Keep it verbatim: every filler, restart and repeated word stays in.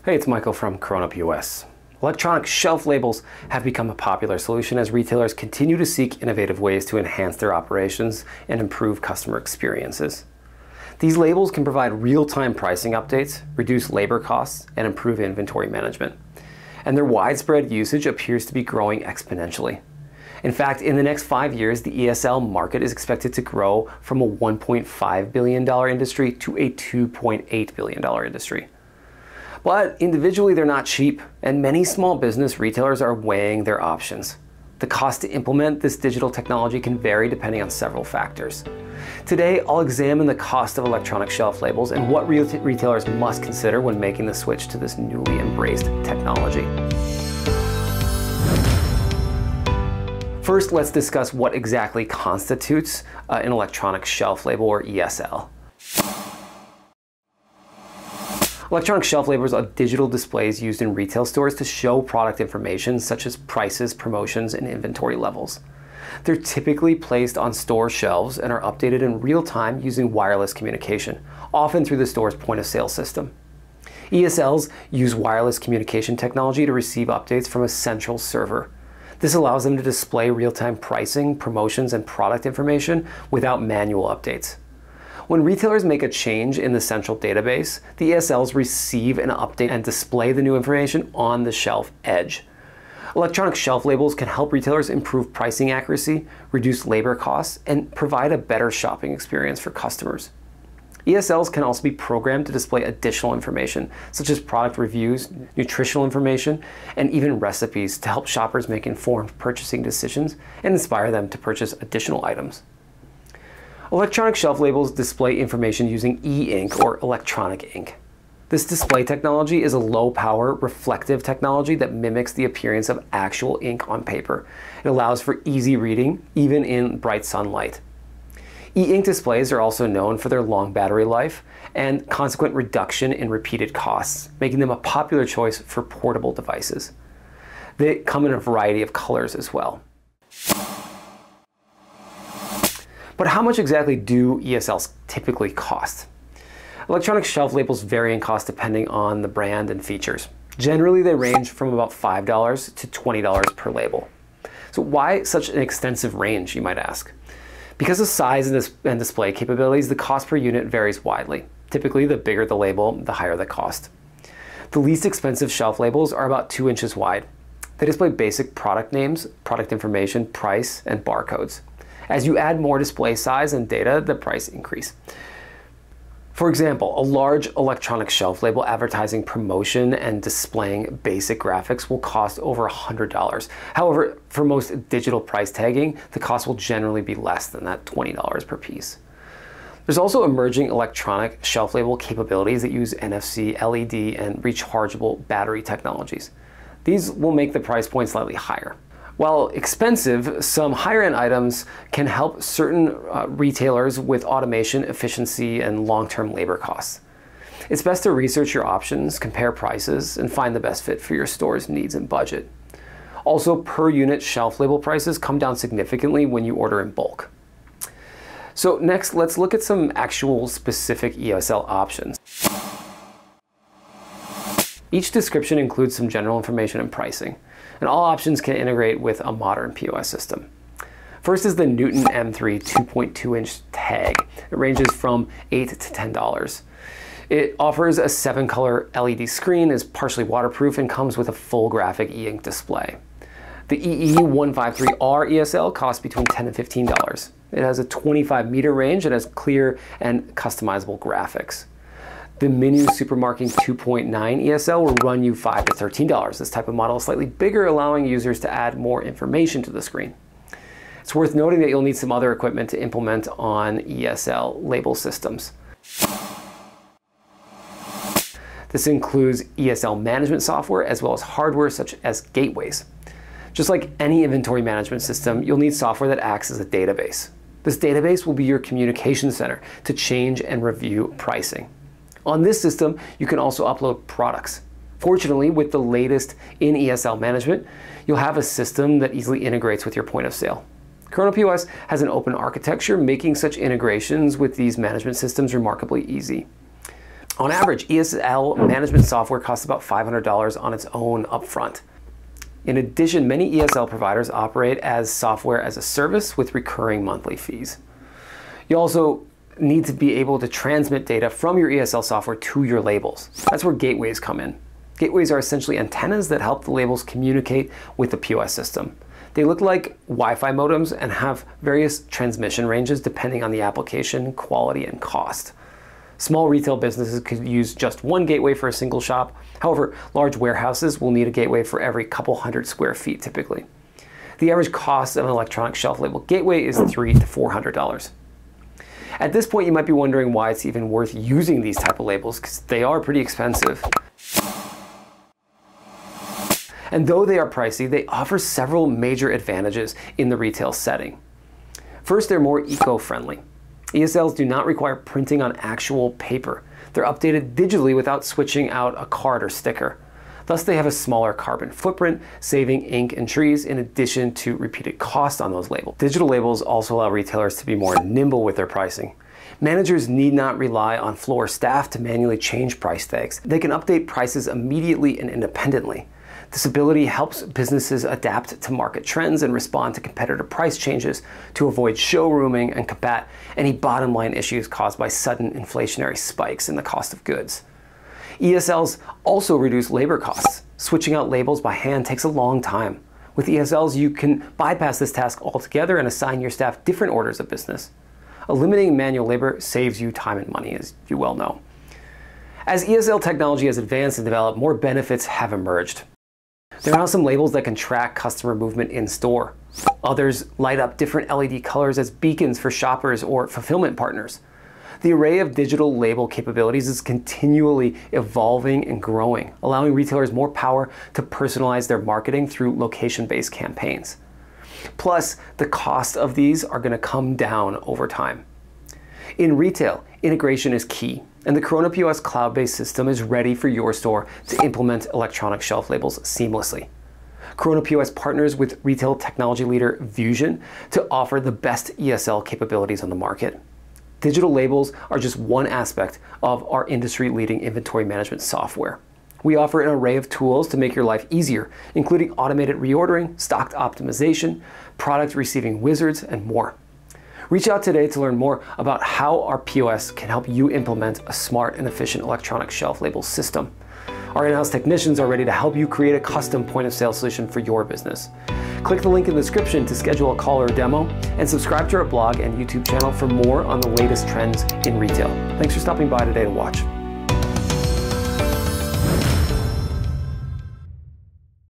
Hey, it's Michael from KORONA P O S. Electronic shelf labels have become a popular solution as retailers continue to seek innovative ways to enhance their operations and improve customer experiences. These labels can provide real-time pricing updates, reduce labor costs, and improve inventory management. And their widespread usage appears to be growing exponentially. In fact, in the next five years, the E S L market is expected to grow from a one point five billion dollars industry to a two point eight billion dollars industry. But individually, they're not cheap, and many small business retailers are weighing their options. The cost to implement this digital technology can vary depending on several factors. Today, I'll examine the cost of electronic shelf labels and what retailers must consider when making the switch to this newly embraced technology. First, let's discuss what exactly constitutes uh, an electronic shelf label, or E S L. Electronic shelf labels are digital displays used in retail stores to show product information such as prices, promotions, and inventory levels. They're typically placed on store shelves and are updated in real time using wireless communication, often through the store's point-of-sale system. E S Ls use wireless communication technology to receive updates from a central server. This allows them to display real-time pricing, promotions, and product information without manual updates. When retailers make a change in the central database, the E S Ls receive an update and display the new information on the shelf edge. Electronic shelf labels can help retailers improve pricing accuracy, reduce labor costs, and provide a better shopping experience for customers. E S Ls can also be programmed to display additional information, such as product reviews, nutritional information, and even recipes to help shoppers make informed purchasing decisions and inspire them to purchase additional items. Electronic shelf labels display information using e-ink, or electronic ink. This display technology is a low-power, reflective technology that mimics the appearance of actual ink on paper. It allows for easy reading, even in bright sunlight. E-ink displays are also known for their long battery life and consequent reduction in repeated costs, making them a popular choice for portable devices. They come in a variety of colors as well. But how much exactly do E S Ls typically cost? Electronic shelf labels vary in cost depending on the brand and features. Generally, they range from about five dollars to twenty dollars per label. So why such an extensive range, you might ask? Because of size and display capabilities, the cost per unit varies widely. Typically, the bigger the label, the higher the cost. The least expensive shelf labels are about two inches wide. They display basic product names, product information, price, and barcodes. As you add more display size and data, the price increase. For example, a large electronic shelf label advertising promotion and displaying basic graphics will cost over one hundred dollars. However, for most digital price tagging, the cost will generally be less than that twenty dollars per piece. There's also emerging electronic shelf label capabilities that use N F C, L E D, and rechargeable battery technologies. These will make the price point slightly higher. While expensive, some higher-end items can help certain uh, retailers with automation, efficiency, and long-term labor costs. It's best to research your options, compare prices, and find the best fit for your store's needs and budget. Also, per-unit shelf label prices come down significantly when you order in bulk. So next, let's look at some actual specific E S L options. Each description includes some general information and pricing, and all options can integrate with a modern P O S system. First is the Newton M three two point two inch tag. It ranges from eight to ten dollars. It offers a seven color L E D screen, is partially waterproof, and comes with a full graphic e-ink display. The E E one fifty-three R E S L costs between ten and fifteen dollars. It has a twenty-five meter range and has clear and customizable graphics. The Minu Supermarking two point nine E S L will run you five to thirteen dollars. This type of model is slightly bigger, allowing users to add more information to the screen. It's worth noting that you'll need some other equipment to implement on E S L label systems. This includes E S L management software as well as hardware such as gateways. Just like any inventory management system, you'll need software that acts as a database. This database will be your communication center to change and review pricing. On this system, you can also upload products. Fortunately, with the latest in E S L management, you'll have a system that easily integrates with your point of sale. KORONA P O S has an open architecture, making such integrations with these management systems remarkably easy. On average, E S L management software costs about five hundred dollars on its own upfront. In addition, many E S L providers operate as software as a service with recurring monthly fees. You also need to be able to transmit data from your E S L software to your labels. That's where gateways come in. Gateways are essentially antennas that help the labels communicate with the P O S system. They look like Wi-Fi modems and have various transmission ranges depending on the application, quality, and cost. Small retail businesses could use just one gateway for a single shop. However, large warehouses will need a gateway for every couple hundred square feet typically. The average cost of an electronic shelf label gateway is three to four hundred dollars. At this point, you might be wondering why it's even worth using these type of labels, because they are pretty expensive. And though they are pricey, they offer several major advantages in the retail setting. First, they're more eco-friendly. E S Ls do not require printing on actual paper. They're updated digitally without switching out a card or sticker. Thus, they have a smaller carbon footprint, saving ink and trees in addition to repeated cost on those labels. Digital labels also allow retailers to be more nimble with their pricing. Managers need not rely on floor staff to manually change price tags. They can update prices immediately and independently. This ability helps businesses adapt to market trends and respond to competitor price changes to avoid showrooming and combat any bottom line issues caused by sudden inflationary spikes in the cost of goods. E S Ls also reduce labor costs. Switching out labels by hand takes a long time. With E S Ls, you can bypass this task altogether and assign your staff different orders of business. Eliminating manual labor saves you time and money, as you well know. As E S L technology has advanced and developed, more benefits have emerged. There are now some labels that can track customer movement in store. Others light up different L E D colors as beacons for shoppers or fulfillment partners. The array of digital label capabilities is continually evolving and growing, allowing retailers more power to personalize their marketing through location-based campaigns. Plus, the cost of these are going to come down over time. In retail, integration is key, and the KORONA P O S cloud-based system is ready for your store to implement electronic shelf labels seamlessly. KORONA P O S partners with retail technology leader Vusion to offer the best E S L capabilities on the market. Digital labels are just one aspect of our industry-leading inventory management software. We offer an array of tools to make your life easier, including automated reordering, stock optimization, product receiving wizards, and more. Reach out today to learn more about how our P O S can help you implement a smart and efficient electronic shelf label system. Our in-house technicians are ready to help you create a custom point-of-sale solution for your business. Click the link in the description to schedule a call or a demo, and subscribe to our blog and YouTube channel for more on the latest trends in retail. Thanks for stopping by today to watch.